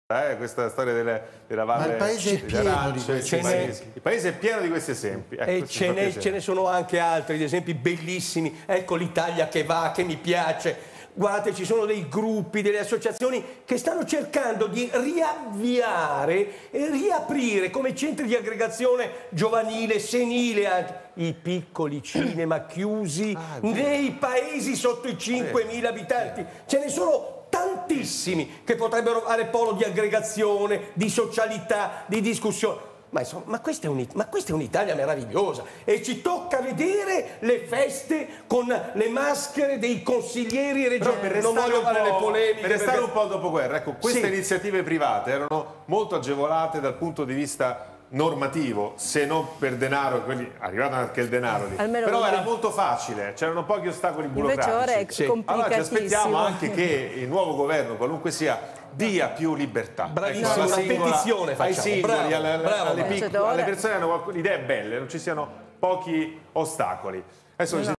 Questa storia della Valle. Ma il paese è pieno di questi esempi. Il paese è pieno di questi esempi. E ce ne sono anche altri, di esempi bellissimi. Ecco l'Italia che va, che mi piace. Guardate, ci sono dei gruppi, delle associazioni che stanno cercando di riavviare e riaprire come centri di aggregazione giovanile, senile, anche i piccoli cinema chiusi nei paesi sotto i 5.000 abitanti. Ce ne sono tantissimi che potrebbero fare polo di aggregazione, di socialità, di discussione. Ma insomma, ma questa è un'Italia meravigliosa e ci tocca vedere le feste con le maschere dei consiglieri regionali. Non voglio fare le polemiche. Per restare un po' al dopoguerra, ecco, queste iniziative private erano molto agevolate dal punto di vista normativo, se non per denaro, quelli arrivava anche il denaro lì. Però era molto facile, c'erano pochi ostacoli burocratici. Invece ora è complicatissimo. Allora ci aspettiamo anche che il nuovo governo, qualunque sia, dia più libertà. Bravissimo, ecco, una petizione ai facciamo. singoli, alle bravo. persone che hanno idee belle, non ci siano pochi ostacoli. Adesso